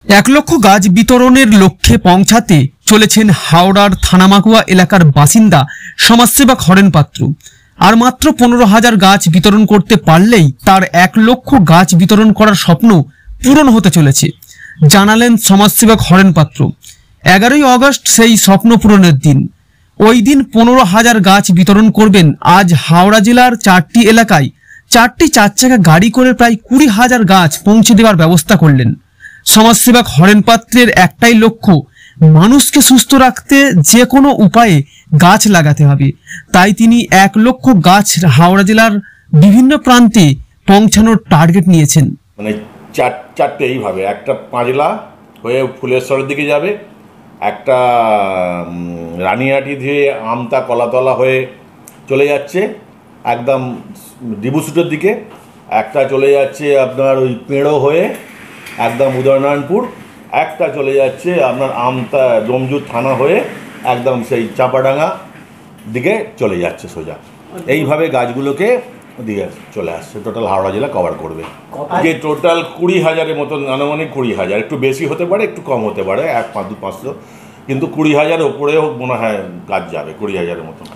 1 লক্ষ গাছ বিতরণের লক্ষ্যে পৌঁছাতে চলেছেন হাওড়ার থানামাকুয়া এলাকার বাসিন্দা সমাজসেবক হরেন পাত্র। আর মাত্র 15,000 গাছ বিতরণ করতে পারলেই তার 1 লক্ষ গাছ বিতরণ করার স্বপ্ন পূরণ হতে চলেছে, জানালেন সমাজসেবক হরেন পাত্র। 11ই আগস্ট সেই স্বপ্ন পূরণের দিন। ওই দিন 15,000 গাছ বিতরণ করবেন। আজ হাওড়া জেলার 4টি এলাকায় 4টি 4 চাকা গাড়ি করে প্রায় 20,000 গাছ পৌঁছে দেওয়ার ব্যবস্থা করলেন। সমাজসেবক হরেন পাত্রের একটাই লক্ষ্য, মানুষকে সুস্থ রাখতে যে কোনো উপায়ে গাছ লাগাতে হবে। তাই তিনি 1 লক্ষ গাছ হাওড়া জেলার বিভিন্ন প্রান্তে পৌঁছানোর টার্গেট নিয়েছেন। মানে চারটে এইভাবে, একটা পাঁজলা হয়ে ফুলেশ্বরের দিকে যাবে, একটা রানিহাটি দিয়ে আমতা কলাতলা হয়ে চলে যাচ্ছে একদম ডিবুসুটের দিকে, একটা চলে যাচ্ছে আপনার ওই পেঁড়ো হয়ে একদম উদয়নারায়ণপুর, একটা চলে যাচ্ছে আপনার আমতা ডোমজুর থানা হয়ে একদম সেই চাপাডাঙ্গা দিকে চলে যাচ্ছে সোজা। এইভাবে গাছগুলোকে দিয়ে চলে আসছে, টোটাল হাওড়া জেলা কভার করবে। যে টোটাল 20,000-এর মতন, আনুমানিক 20,000, একটু বেশি হতে পারে একটু কম হতে পারে, 1-500, কিন্তু 20,000-এর ওপরেও মনে হয় গাছ যাবে, 20,000-এর মতন।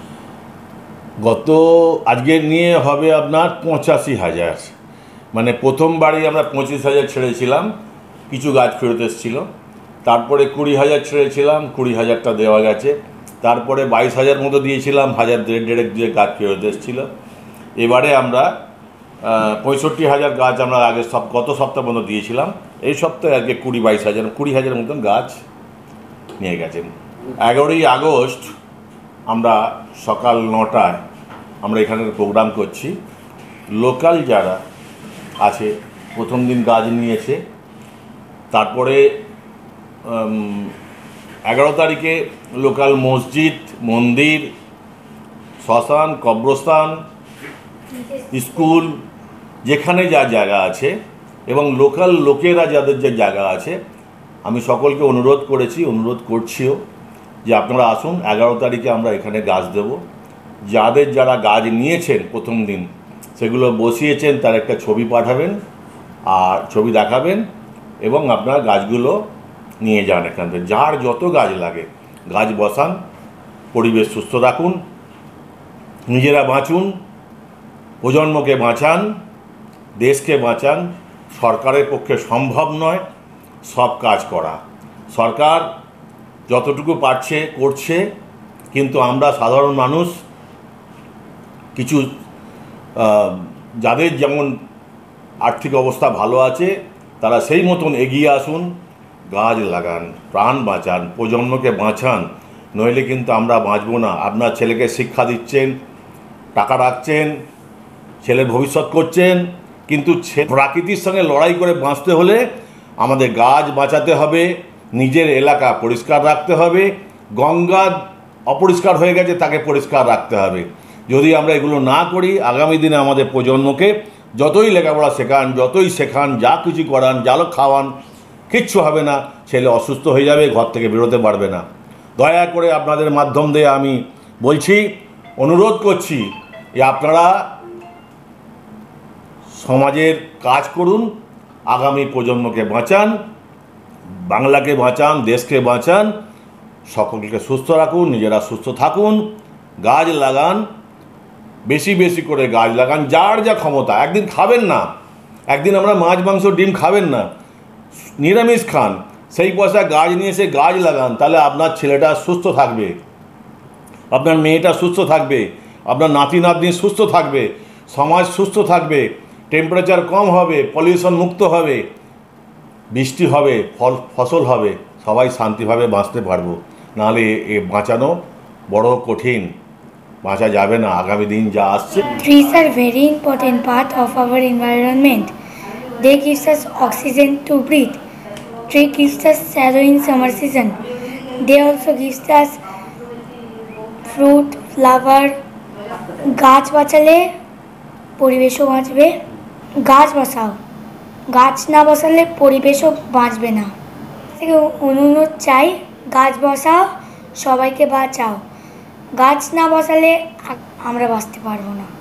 আজকে নিয়ে হবে আপনার 85,000। মানে প্রথমবারই আমরা 25,000 ছেড়েছিলাম, কিছু গাছ ফেরত এসেছিল, তারপরে 20,000 ছেড়েছিলাম, 20,000টা দেওয়া গেছে, তারপরে 22,000 মতো দিয়েছিলাম, 1,000 দিয়ে গাছ ফেরত এসেছিল। এবারে আমরা 65,000 গাছ আমরা গত সপ্তাহ পর্যন্ত দিয়েছিলাম, এই সপ্তাহে আজকে 20,000 মতন গাছ নিয়ে গেছেন। 11ই আগস্ট আমরা সকাল 9টায় আমরা এখানে প্রোগ্রাম করছি। লোকাল যারা আছে প্রথম দিন গাছ নিয়েছে, তারপরে 11 তারিখে লোকাল মসজিদ, মন্দির, শ্মশান, কবরস্থান, স্কুল, যেখানে যা জায়গা আছে এবং লোকাল লোকেরা যাদের যে জায়গা আছে, আমি সকলকে অনুরোধ করছিও যে আপনারা আসুন। 11 তারিখে আমরা এখানে গাছ দেব। যারা গাছ নিয়েছেন প্রথম দিন, সেগুলো বসিয়েছেন, তার একটা ছবি পাঠাবেন আর ছবি দেখাবেন এবং আপনারা গাছগুলো নিয়ে যান এখান থেকে। যার যত গাছ লাগে গাছ বসান, পরিবেশ সুস্থ রাখুন, নিজেরা বাঁচুন, প্রজন্মকে বাঁচান, দেশকে বাঁচান। সরকারের পক্ষে সম্ভব নয় সব কাজ করা, সরকার যতটুকু পারছে করছে, কিন্তু আমরা সাধারণ মানুষ কিছু যাদের যেমন আর্থিক অবস্থা ভালো আছে তারা সেই মতন এগিয়ে আসুন, গাছ লাগান, প্রাণ বাঁচান, প্রজন্মকে বাঁচান, নইলে কিন্তু আমরা বাঁচব না। আপনার ছেলেকে শিক্ষা দিচ্ছেন, টাকা রাখছেন, ছেলের ভবিষ্যৎ করছেন, কিন্তু প্রকৃতির সঙ্গে লড়াই করে বাঁচতে হলে আমাদের গাছ বাঁচাতে হবে, নিজের এলাকা পরিষ্কার রাখতে হবে, গঙ্গা অপরিষ্কার হয়ে গেছে তাকে পরিষ্কার রাখতে হবে। যদি আমরা এগুলো না করি, আগামী দিনে আমাদের প্রজন্মকে যতই লেখাপড়া শেখান, যা কিছু করান, জালো খাওয়ান, কিচ্ছু হবে না। ছেলে অসুস্থ হয়ে যাবে, ঘর থেকে বেরোতে পারবে না। দয়া করে আপনাদের মাধ্যম দিয়ে আমি বলছি, অনুরোধ করছি যে আপনারা সমাজের কাজ করুন, আগামী প্রজন্মকে বাঁচান, বাংলাকে বাঁচান, দেশকে বাঁচান, সকলকে সুস্থ রাখুন, নিজেরা সুস্থ থাকুন, গাছ লাগান, বেশি বেশি করে গাছ লাগান। যার যা ক্ষমতা, একদিন খাবেন না, একদিন আমরা মাছ মাংস ডিম খাবেন না, নিরামিষ খান, সেই পয়সা গাছ নিয়ে এসে গাছ লাগান, তাহলে আপনার ছেলেটা সুস্থ থাকবে, আপনার মেয়েটা সুস্থ থাকবে, আপনার নাতি নাতনি সুস্থ থাকবে, সমাজ সুস্থ থাকবে, টেম্পারেচার কম হবে, পলিউশন মুক্ত হবে, বৃষ্টি হবে, ফসল হবে, সবাই শান্তিভাবে বাঁচতে পারবো। নাহলে এ বাঁচানো বড় কঠিন, বাঁচা যাবে না আগামী দিন যা আসছে। Trees are very important part of our environment. They gives us oxygen to breathe. Tree gives us shadow in summer season. They also gives us fruit, flower. গাছ বাঁচালে পরিবেশও বাঁচবে। গাছ বসাও, গাছ না বসালে পরিবেশও বাঁচবে না। থেকে অনুরোধ চাই, গাছ বসাও, সবাইকে বাঁচাও। গাছ না বসালে আমরা বাঁচতে পারবো না।